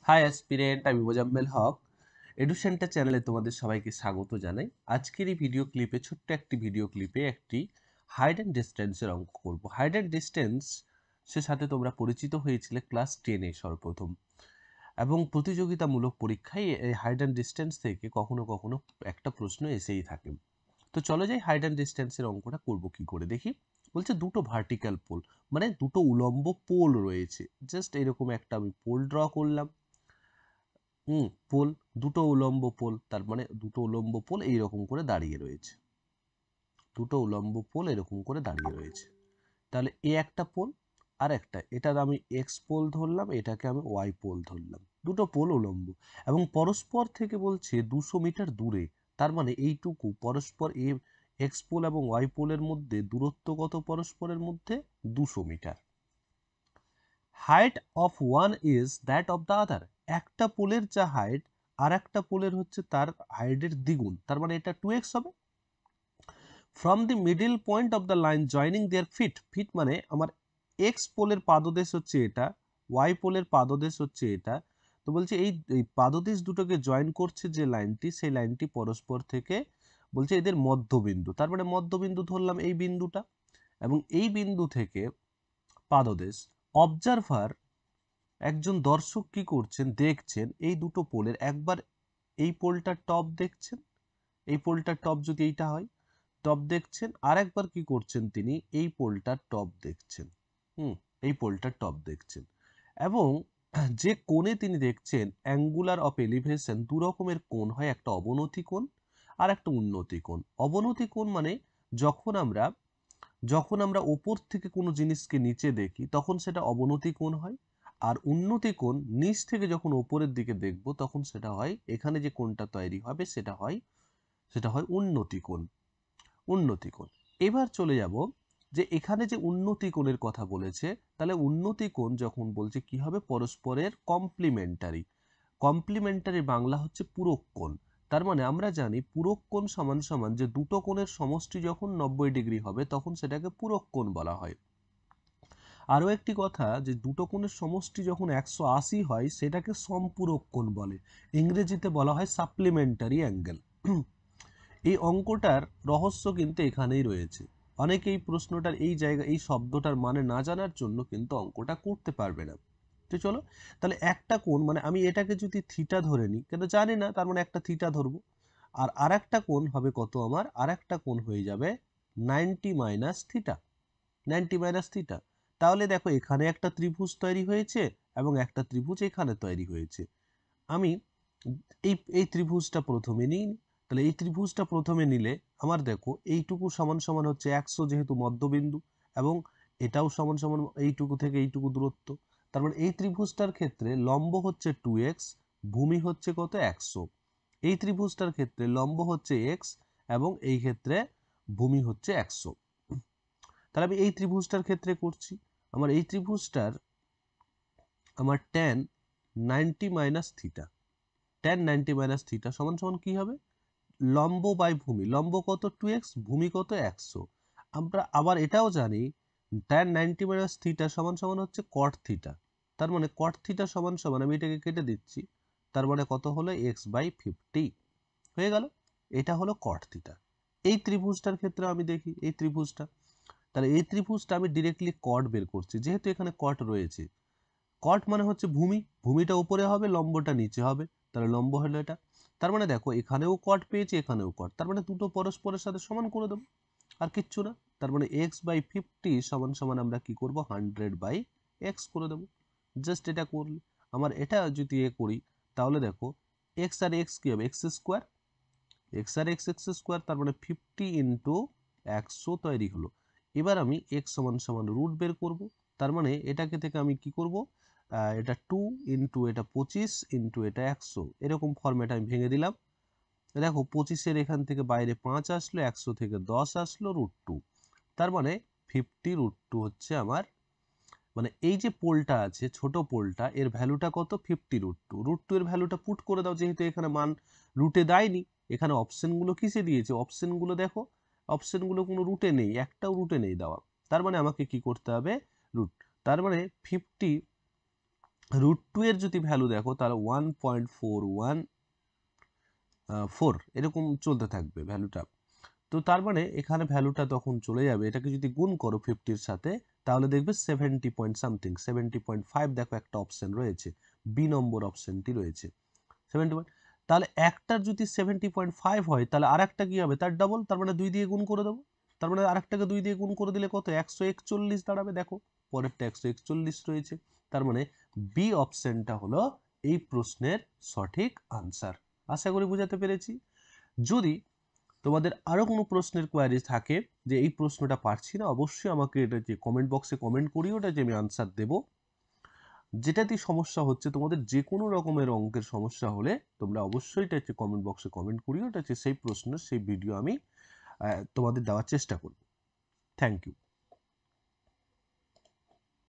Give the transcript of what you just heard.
High aspirant, আমি মোজাম্মেল হক। এডুসেন্টার চ্যানেলে তোমাদের সবাইকে স্বাগত জানাই। আজকের এই ভিডিও ক্লিপে, ছোট্ট একটি ভিডিও ক্লিপে একটি হাইড অ্যান্ড ডিস্টেন্সের অঙ্ক করব। হাইড অ্যান্ড ডিস্টেন্স সে সাথে তোমরা পরিচিত হয়েছিলে ক্লাস 10-এ সর্বপ্রথম, এবং প্রতিযোগিতামূলক পরীক্ষায় এই হাইড অ্যান্ড ডিস্টেন্স থেকে কখনো কখনো একটা প্রশ্ন এসেই থাকে। তো চলো যাই, হাইড অ্যান্ড ডিস্টেন্সের অঙ্কটা করব কি করে দেখি। বলছে দুটো ভার্টিক্যাল পোল, মানে দুটো উলম্ব পোল রয়েছে। জাস্ট এরকম একটা আমি পোল ড্র করলাম। পোল, দুটো উলম্ব পোল, তার মানে দুটো উলম্ব পোল এইরকম করে দাঁড়িয়ে রয়েছে। দুটো উলম্ব পোল এরকম করে দাঁড়িয়ে রয়েছে। তাহলে এ একটা পোল, আর একটা, এটার আমি এক্স পোল ধরলাম, এটাকে আমি ওয়াই পোল ধরলাম। দুটো পোল উলম্ব এবং পরস্পর থেকে বলছে 200 মিটার দূরে। তার মানে এইটুকু পরস্পর, এক্স পোল এবং ওয়াই পোলের মধ্যে দূরত্ব কত পরস্পরের মধ্যে? 200 metre. Height of one is that of the other. একটা পোলের যা হাইট আর একটা পোলের হচ্ছে তার হাইটের দ্বিগুণ, তার মানে এটা 2x হবে। From the middle point of the line joining their feet, feet মানে আমার এক্স পোলের পাদদেশ হচ্ছে এটা, ওয়াই পোলের পাদদেশ হচ্ছে এটা। তো বলছে এই পাদদেশ দুটোকে জয়েন করছে যে লাইনটি, সেই লাইনটি পরস্পর থেকে বলছে এদের মধ্যবিন্দু, তার মানে মধ্যবিন্দু ধরলাম এই বিন্দুটা, এবং এই বিন্দু থেকে পাদদেশ। অবজারভার, একজন দর্শক কি করছেন, দেখছেন এই দুটো পোলের, একবার এই পোলটার টপ দেখছেন, এই পোলটার টপ যদি এইটা হয় টপ দেখছেন, আর একবার কি করছেন তিনি এই পোলটার টপ দেখছেন। এই পোলটার টপ দেখছেন, এবং যে কোণে তিনি দেখছেন, অ্যাঙ্গুলার অফ এলিভেশন, দু রকমের কোণ হয়, একটা অবনতি কোণ আর একটা উন্নতি কোণ। অবনতি কোণ মানে যখন আমরা ওপর থেকে কোনো জিনিসকে নিচে দেখি তখন সেটা অবনতি কোণ হয়, আর উন্নতি কোণ নিচ থেকে যখন ওপরের দিকে দেখব তখন সেটা হয়, এখানে যে কোণটা তৈরি হবে সেটা হয় উন্নতি কোণ। উন্নতি কোণ। এবার চলে যাব যে এখানে যে উন্নতি কোণের কথা বলেছে, তাহলে উন্নতি কোণ যখন বলছে কি হবে, পরস্পরের কমপ্লিমেন্টারি। কমপ্লিমেন্টারি বাংলা হচ্ছে পূরক কোণ। তার মানে আমরা জানি পূরক কোণ সমান সমান যে দুটো কোণের সমষ্টি যখন 90 ডিগ্রি হবে তখন সেটাকে পূরক কোণ বলা হয়। আরও একটি কথা, যে দুটো কোণের সমষ্টি যখন 180 হয় সেটাকে সম্পূরক কোণ বলে, ইংরেজিতে বলা হয় সাপ্লিমেন্টারি অ্যাঙ্গেল। এই অঙ্কটার রহস্য কিন্তু এখানেই রয়েছে। অনেকে এই প্রশ্নটার এই শব্দটার মানে না জানার জন্য কিন্তু অঙ্কটা করতে পারবে না। তো চলো, তাহলে একটা কোণ, মানে আমি এটাকে যদি থিটা ধরে নিই, কেন জানি না, তার মানে একটা থিটা ধরবো, আর আরেকটা কোণ হবে কত, আমার আরেকটা কোণ হয়ে যাবে 90 মাইনাস থিটা। 90 minus theta. তাহলে দেখো এখানে একটা ত্রিভুজ তৈরি হয়েছে এবং একটা ত্রিভুজ এখানে তৈরি হয়েছে। আমি এই ত্রিভুজটা প্রথমে নিই। তাহলে এই ত্রিভুজটা প্রথমে নিলে আমার দেখো এইটুকু সমান সমান হচ্ছে 100, যেহেতু মধ্যবিন্দু, এবং এটাও সমান সমান এইটুকু থেকে এইটুকু দূরত্ব। তার মানে এই ত্রিভুজটার ক্ষেত্রে লম্ব হচ্ছে 2x, ভূমি হচ্ছে কত, 100। এই ত্রিভুজটার ক্ষেত্রে লম্ব হচ্ছে x এবং এই ক্ষেত্রে ভূমি হচ্ছে 100। তাহলে আমি এই ত্রিভুজটার ক্ষেত্রে করছি, আমার এই ত্রিভুজটার আমার tan 90 minus theta, tan 90 minus theta সমান সমান কি হবে, লম্ব বাই ভূমি, লম্ব কত 2x, ভূমি কত 100। আমরা আবার এটাও জানি tan 90 মাইনাস থিটা সমান সমান হচ্ছে cot থিটা। তার মানে cot থিটা সমান সমান, আমি এটাকে কেটে দিচ্ছি, তার মানে কত হলো x বাই 50 হয়ে গেল। এটা হলো cot থিটা। এই ত্রিভুজটার ক্ষেত্রে আমি দেখি এই ত্রিভুজটা, তাহলে এই ত্রিভুজটা আমি ডিরেক্টলি কট বের করছি, যেহেতু এখানে কট রয়েছে। কট মানে হচ্ছে ভূমি, ভূমিটা উপরে হবে, লম্বটা নিচে হবে, তাহলে লম্ব হলো এটা। তার মানে দেখো এখানেও কট পেয়েছি, এখানেও কট, তার মানে দুটো পরস্পরের সাথে সমান করে দেবো, আর কিচ্ছু না। তার মানে x/50 সমান সমান আমরা কি করব, 100/x করে দেবো। জাস্ট এটা করলে আমার, এটা যদি করি তাহলে দেখো x আর x কি হবে, এক্স স্কোয়ার, এক্স আর এক্স স্কোয়ার, তার মানে 50 ইন্টু 100 তৈরি হলো। এবার আমি x সমান সমান রুট বের করব, তার মানে এটাকে থেকে আমি কি করব, এটা 2 ইন্টু এটা 25 ইন্টু এটা 100, এরকম ফরম্যাট আমি ভেঙে দিলাম। দেখো 25-এর এখান থেকে বাইরে 5 আসলো, 100 থেকে 10 আসলো, √2। তার মানে 50 √2 হচ্ছে আমার, মানে এই যে পোলটা আছে, ছোট পোলটা, এর ভ্যালুটা কত, 50 √2। √2 এর ভ্যালুটা পুট করে দাও, যেহেতু এখানে মান রুটে দেয়নি। এখানে অপশনগুলো কিসে দিয়েছে, অপশনগুলো দেখো, অপশনগুলো কোনো রুটে নেই, একটাও রুটে নেই দেওয়া। তার মানে আমাকে কি করতে হবে, রুট। তার মানে 50 √2 এর যদি ভ্যালু দেখো তাহলে 1.414 এরকম চলতে থাকবে ভ্যালুটা। তো তার মানে এখানে ভ্যালুটা তখন চলে যাবে, এটাকে যদি গুণ করো 50 এর সাথে তাহলে দেখবে 70 পয়েন্ট সামথিং, 70.5 দেখো একটা অপশন রয়েছে, বি নম্বর অপশনটি রয়েছে 70 তাহলে একটার যদি 70.5 হয় তাহলে আরেকটা কি হবে তার ডাবল, তার মানে 2 দিয়ে গুণ করে দেবো। তার মানে আরেকটাকে 2 দিয়ে গুণ করে দিলে কত 141 দাঁড়াবে, দেখো পরেরটা 141 রয়েছে। তার মানে বি অপশনটা হলো এই প্রশ্নের সঠিক আনসার। আশা করি বুঝাতে পেরেছি। যদি তোমাদের আরো কোনো প্রশ্নের কোয়ারি থাকে যে এই প্রশ্নটা পারছি না, অবশ্যই আমাকে এটা যে কমেন্ট বক্সে কমেন্ট করিও, ওটা যে আমি আনসার দেবো। যেটাতে সমস্যা হচ্ছে তোমাদের যে কোনো রকমের অঙ্কের সমস্যা হলে তোমরা অবশ্যই এটা হচ্ছে কমেন্ট বক্সে কমেন্ট করিও, এটা হচ্ছে সেই প্রশ্নের সেই ভিডিও আমি তোমাদের দেওয়ার চেষ্টা করব। Thank you.